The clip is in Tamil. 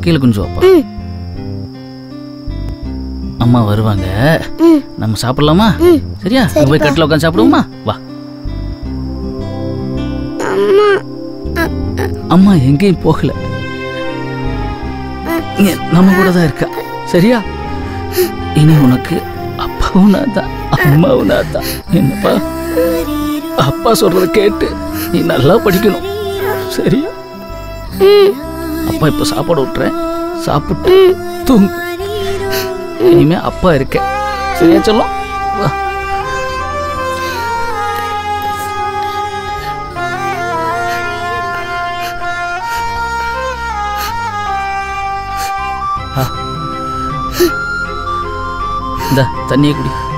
கீழே குஞ்சு வாப்பா. அம்மா வருவாங்க, நம்ம சாப்பிடலாமா? சரியா? போய் கட்டில உட்காந்து சாப்பிடுவோமா? வா. அம்மா எங்கேயும் போகல, நம்ம கூட தான் இருக்கா. சரியா? இனி உனக்கு அப்பாவும் நான் தான், அம்மாவும் நான் தான். என்னப்பா, அப்பா சொல்றத கேட்டு நீ நல்லா படிக்கணும். சரியா? அப்பா இப்ப சாப்பாடு விட்டுறேன், சாப்பிட்டு தூங்கு. இனிமே அப்பா இருக்க. சரியா சொல்லும்? வா. இந்த தண்ணியை குடி.